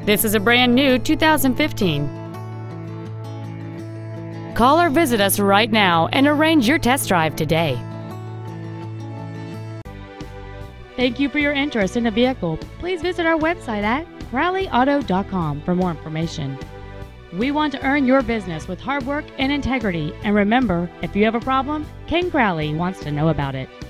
This is a brand new 2015. Call or visit us right now and arrange your test drive today. Thank you for your interest in the vehicle. Please visit our website at crowleyauto.com for more information. We want to earn your business with hard work and integrity. And remember, if you have a problem, Ken Crowley wants to know about it.